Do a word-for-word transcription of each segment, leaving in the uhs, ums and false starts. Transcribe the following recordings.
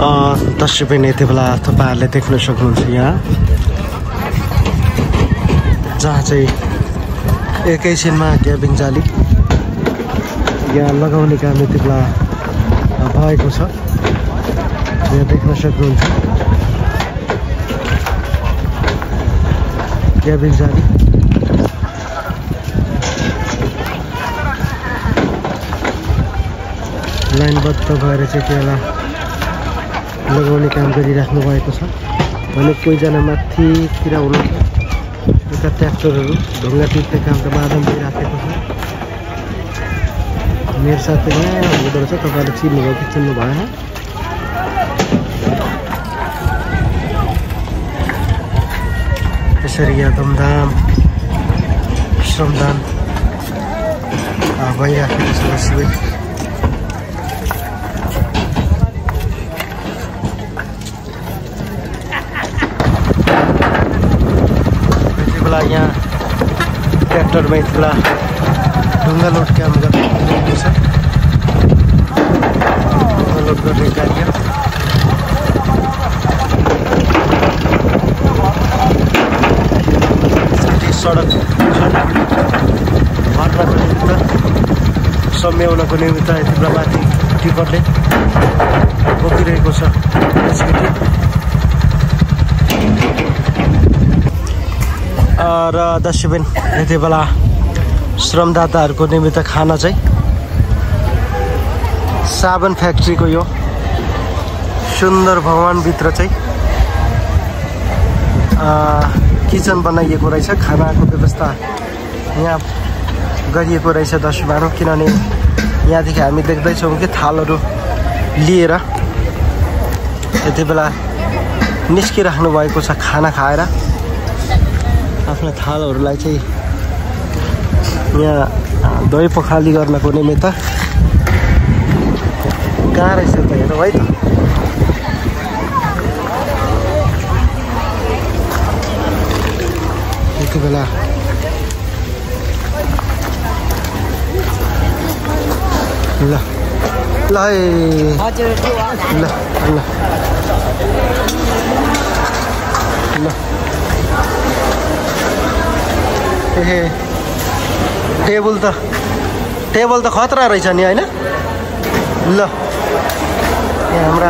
दर्शक पनि यति बेला तपाईँहरूले देख्न सक्नुहुन्छ यहाँ जहाँ चाहिँ एकैछिनमा ग्याबिङ जाली यहाँ लगाउने काम यति बेला भएको छ। यहाँ देख्न सक्नुहुन्छ ग्याबिङ जाली लाइनबद्ध भएर चाहिँ त्यसलाई लगाउने काम गरिराख्नु भएको छ भने कोहीजना माथितिर हुनुहुन्छ। यता ट्र्याक्टरहरू ढुङ्गा टिप्ने काम त माधव भइराखेको छ। मेरो साथी यहाँ हुँदो रहेछ, तपाईँहरूले चिन्नुभयो कि चिन्नु भएन। त्यसरी यहाँ धुमधाम श्रमदान भइराखेको छ। शिविर यहाँ ट्र्याक्टरमा यति बेला ढुङ्गा लोड काम गरिरहेको छ। ढुङ्गा लोड गर्ने कार्य सडक भर्नको निमित्त सम्याउनको निमित्त यति बेला माथि टिपरले बोकिरहेको छ। र दर्शकबिन यति बेला श्रमदाताहरूको निमित्त खाना चाहिँ साबन फ्याक्ट्रीको यो सुन्दर भवनभित्र चाहिँ किचन बनाइएको रहेछ। खानाको व्यवस्था यहाँ गरिएको रहेछ दर्शकहरू, किनभने यहाँदेखि हामी देख्दैछौँ कि थालहरू लिएर यति बेला निस्किराख्नु भएको छ। खाना खाएर आफ्नो थालहरूलाई चाहिँ यहाँ दही पखाली गर्नको निमित्त कहाँ रहेछ त हेरौँ है त। यति बेला ल ल है ल ल ल ए टेबल त टेबल त खतरा रहेछ नि होइन। ल यहाँ हाम्रा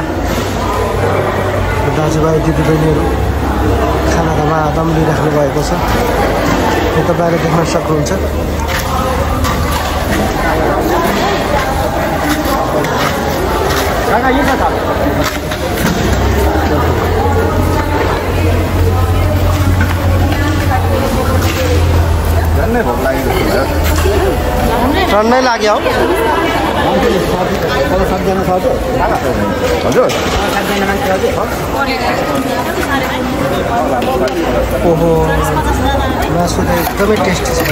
दाजुभाइ दिदीबहिनीहरू खाना त मादम लिइराख्नु भएको छ। यो तपाईँले देख्न सक्नुहुन्छ। टन्नै लाग्यो हौ। ओहो मासु त एकदमै टेस्टी छ।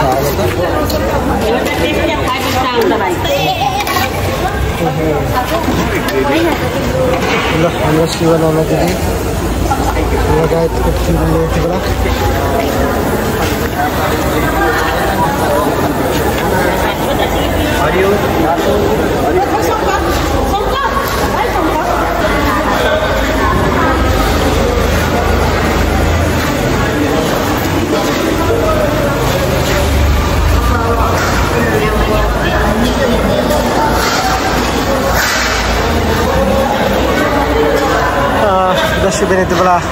ल हाम्रो शिवनाना दिदी लगायतको टिमले यति बेला दर्शक पनि यति बेला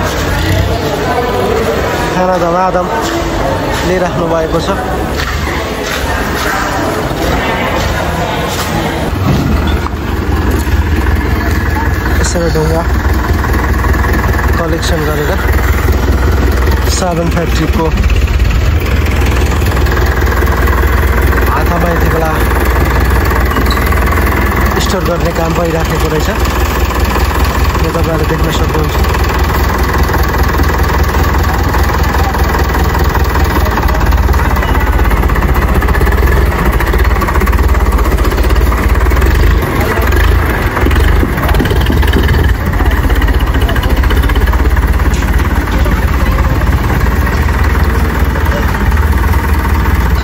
खाना धमाधम लिइराख्नु भएको छ। यसरी ढुङ्गा कलेक्सन गरेर साबन फ्याक्ट्रीको हातमा यति बेला स्टोर गर्ने काम भइराखेको रहेछ। यो तपाईँहरूले देख्न सक्नुहुन्छ।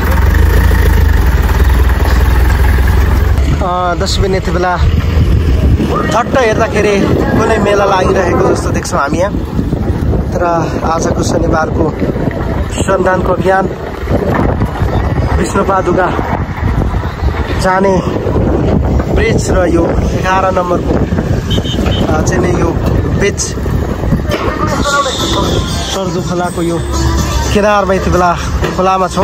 दस बजे यति बेला झट्ट हेर्दाखेरि कुनै मेला लागिरहेको जस्तो देख्छौँ हामी यहाँ। तर आजको शनिबारको सन्धानको अभियान विष्णुपादुका जाने ब्रिज र यो एघार नम्बरको चाहिँ नि यो ब्रिज सर्दु खोलाको यो किनारमा यति बेला खोलामा छौँ।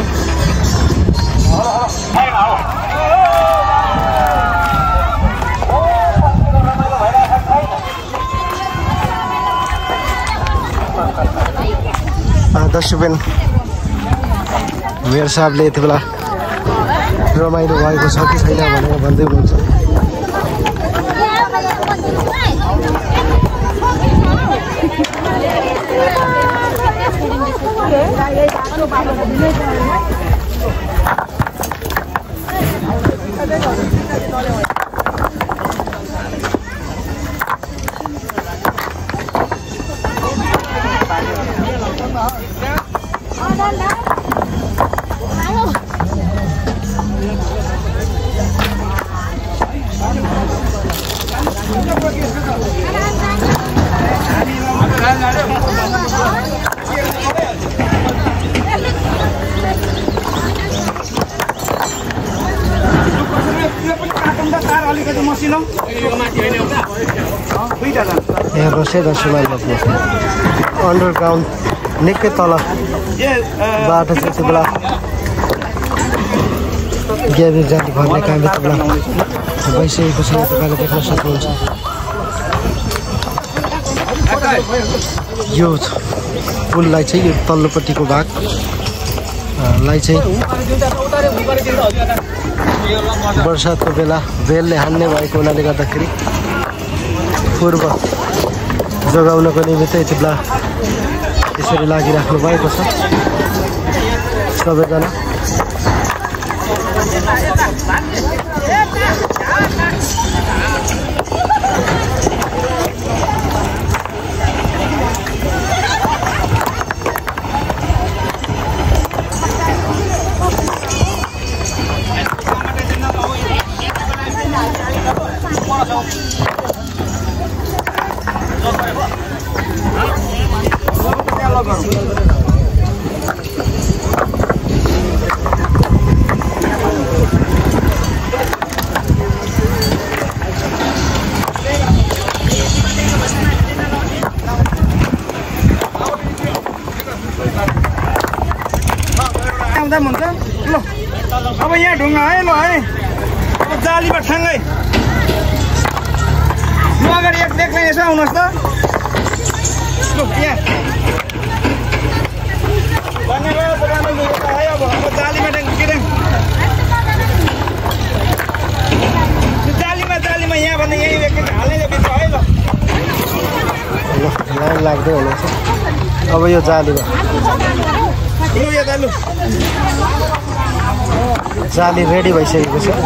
दर्शकबिन मेयर साहबले यति बेला रमाइलो भएको छ कि छैन भनेर भन्दै हुनुहुन्छ। यहाँ बसे दर्शकलाई अन्डरग्राउन्ड निकै तल बाटो चाहिँ यति बेला ग्यारेज जाने भन्ने काम यति बेला भइसकेको छ। तपाईँले देख्न सक्नुहुन्छ यो पुललाई चाहिँ यो तल्लोपट्टिको भागलाई चाहिँ वर्षाको बेला भेलले हान्ने भएको हुनाले गर्दाखेरि पूर्व जोगाउनको निमित्त यति बेला यसरी लागिराख्नु भएको छ सबैजना। अब यहाँ ढुङ्गा है ल है अब जालीमा ठ्याङ्गै लु अगाडि एक देख्ने यसो आउनुहोस् त लु यहाँ भनेर है अब जालीमा ट्याङ जालीमा जालीमा यहाँ भन्दा यहीँ एकचोटि हाल्नै बिच है ल लाइन लाग्दै हुनेछ। अब यो जालीमा लु यता लु जाली रेडी भइसकेको छ।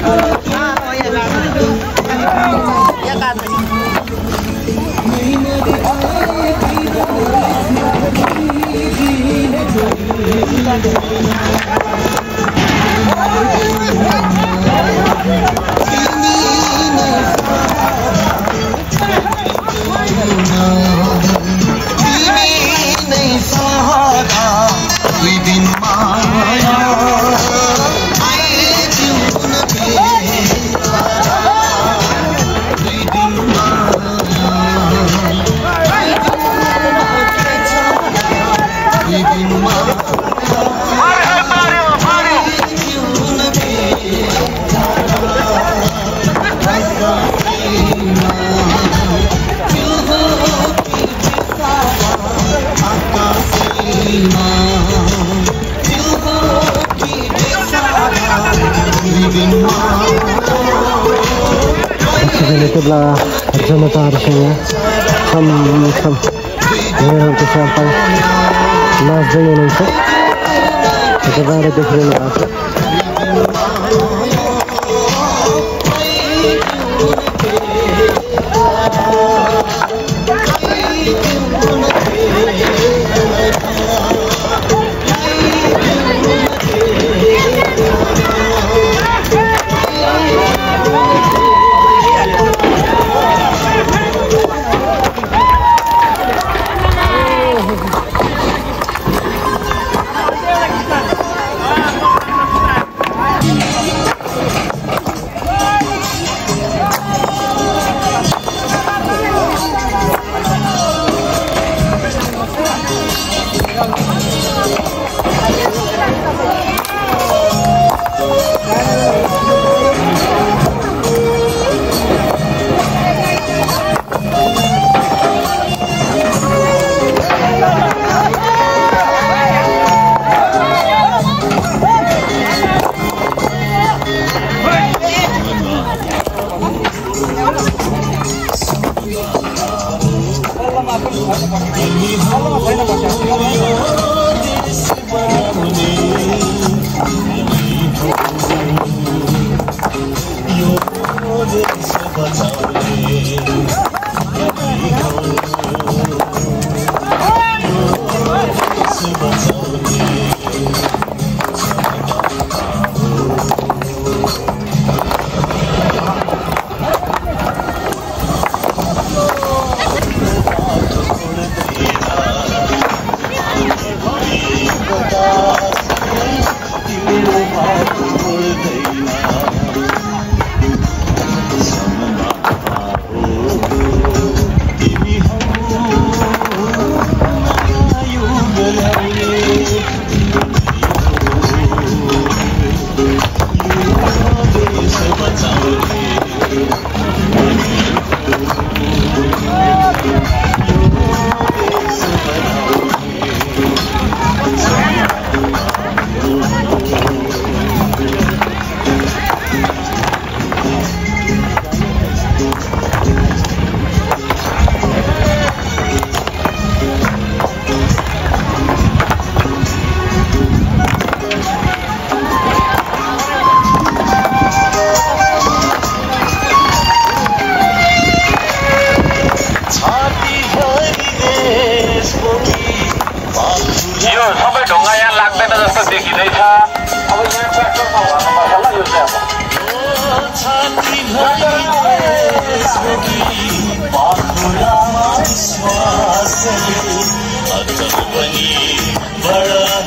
Itu adalah जनताहरुसँग सम सम यहाँको sampai नाच्दै हुनुहुन्छ यता बाहिर देखिरहनु भएको छ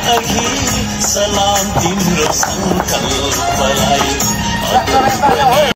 सलाम तिम्रो संकल्पलाई